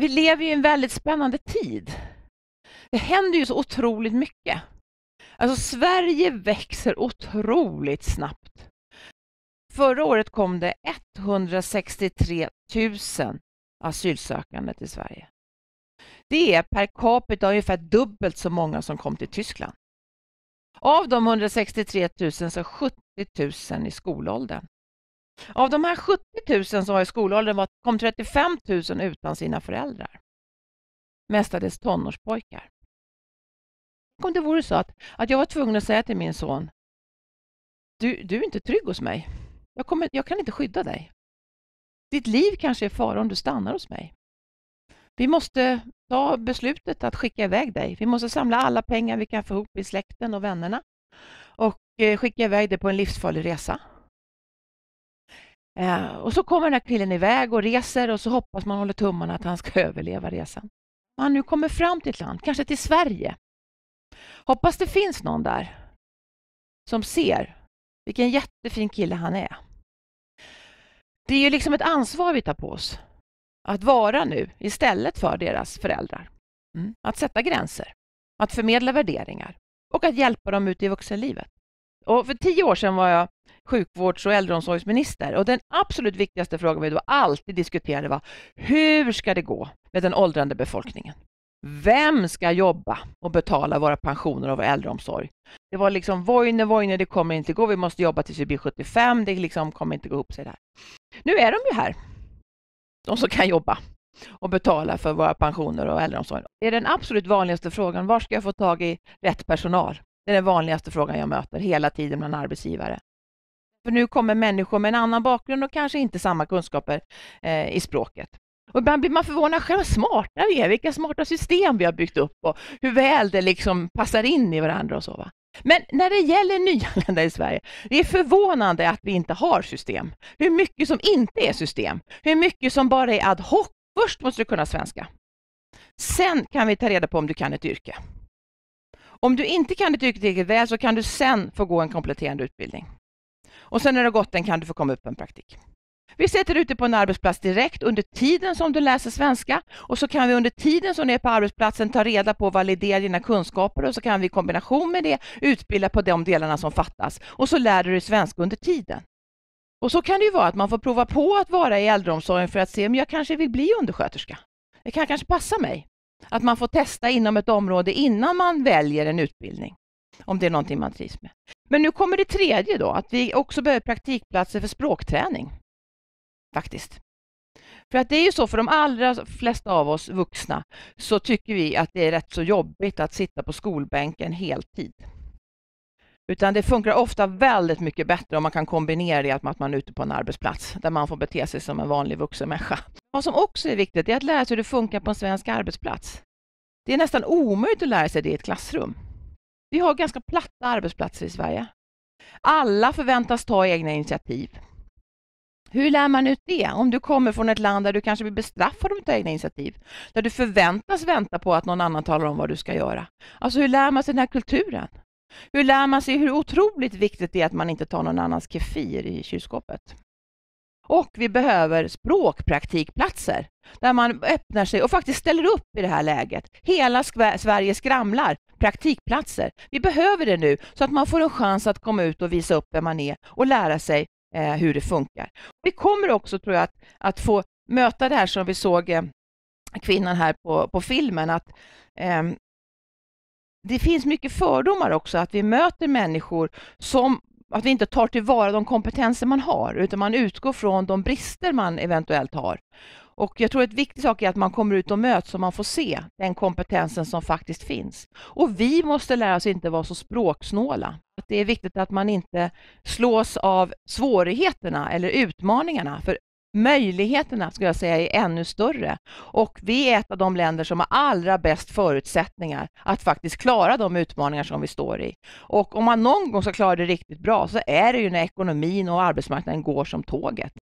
Vi lever ju i en väldigt spännande tid. Det händer ju så otroligt mycket. Alltså Sverige växer otroligt snabbt. Förra året kom det 163 000 asylsökande till Sverige. Det är per capita ungefär dubbelt så många som kom till Tyskland. Av de 163 000 så är 70 000 i skolåldern. Av de här 70 000 som var i skolåldern kom 35 000 utan sina föräldrar. Mestadels tonårspojkar. Om det vore så att jag var tvungen att säga till min son: du är inte trygg hos mig. Jag kan inte skydda dig. Ditt liv kanske är fara om du stannar hos mig. Vi måste ta beslutet att skicka iväg dig. Vi måste samla alla pengar vi kan få ihop i släkten och vännerna och skicka iväg dig på en livsfarlig resa. Och så kommer den här killen iväg och reser, och så hoppas man, håller tummarna att han ska överleva resan. Han nu kommer fram till ett land, kanske till Sverige. Hoppas det finns någon där som ser vilken jättefin kille han är. Det är ju liksom ett ansvar vi tar på oss. Att vara nu istället för deras föräldrar. Att sätta gränser. Att förmedla värderingar. Och att hjälpa dem ut i vuxenlivet. Och för 10 år sedan var jag sjukvårds- och äldreomsorgsminister. Och den absolut viktigaste frågan vi då alltid diskuterade var: hur ska det gå med den åldrande befolkningen? Vem ska jobba och betala våra pensioner och vår äldreomsorg? Det var liksom vojne, det kommer inte gå. Vi måste jobba tills vi blir 75. Det liksom kommer inte gå ihop sig där. Nu är de ju här. De som kan jobba och betala för våra pensioner och äldreomsorg. Det är den absolut vanligaste frågan: var ska jag få tag i rätt personal? Det är den vanligaste frågan jag möter hela tiden bland arbetsgivare. För nu kommer människor med en annan bakgrund och kanske inte samma kunskaper i språket. Och ibland blir man förvånad själv hur smarta vi är, vilka smarta system vi har byggt upp och hur väl det liksom passar in i varandra och så, va? Men när det gäller nyanlända i Sverige, det är förvånande att vi inte har system. Hur mycket som inte är system. Hur mycket som bara är ad hoc. Först måste du kunna svenska. Sen kan vi ta reda på om du kan ett yrke. Om du inte kan ett yrke tillräckligt väl så kan du sen få gå en kompletterande utbildning. Och sen när du har gått den kan du få komma upp på en praktik. Vi sätter ute på en arbetsplats direkt under tiden som du läser svenska, och så kan vi under tiden som du är på arbetsplatsen ta reda på och validera dina kunskaper, och så kan vi i kombination med det utbilda på de delarna som fattas, och så lär du dig svenska under tiden. Och så kan det ju vara att man får prova på att vara i äldreomsorgen för att se om jag kanske vill bli undersköterska. Det kan kanske passa mig. Att man får testa inom ett område innan man väljer en utbildning. Om det är någonting man trivs med. Men nu kommer det tredje då, att vi också behöver praktikplatser för språkträning. Faktiskt. För att det är ju så, för de allra flesta av oss vuxna så tycker vi att det är rätt så jobbigt att sitta på skolbänken heltid. Utan det funkar ofta väldigt mycket bättre om man kan kombinera det med att man är ute på en arbetsplats där man får bete sig som en vanlig vuxen människa. Vad som också är viktigt är att lära sig hur det funkar på en svensk arbetsplats. Det är nästan omöjligt att lära sig det i ett klassrum. Vi har ganska platta arbetsplatser i Sverige. Alla förväntas ta egna initiativ. Hur lär man ut det? Om du kommer från ett land där du kanske blir bestraffad om du tar egna initiativ. Där du förväntas vänta på att någon annan talar om vad du ska göra. Alltså hur lär man sig den här kulturen? Hur lär man sig hur otroligt viktigt det är att man inte tar någon annans kefir i kylskåpet? Och vi behöver språkpraktikplatser där man öppnar sig och faktiskt ställer upp i det här läget. Hela Sverige skramlar praktikplatser. Vi behöver det nu så att man får en chans att komma ut och visa upp vem man är och lära sig hur det funkar. Vi kommer också, tror jag, att få möta det här som vi såg kvinnan här på filmen, att det finns mycket fördomar också, att vi möter människor som att vi inte tar tillvara de kompetenser man har, utan man utgår från de brister man eventuellt har. Och jag tror att ett viktigt sak är att man kommer ut och möts så man får se den kompetensen som faktiskt finns. Och vi måste lära oss inte vara så språksnåla. Att det är viktigt att man inte slås av svårigheterna eller utmaningarna, för möjligheterna, ska jag säga, är ännu större. Och vi är ett av de länder som har allra bäst förutsättningar att faktiskt klara de utmaningar som vi står i. Och om man någon gång ska klara det riktigt bra så är det ju när ekonomin och arbetsmarknaden går som tåget.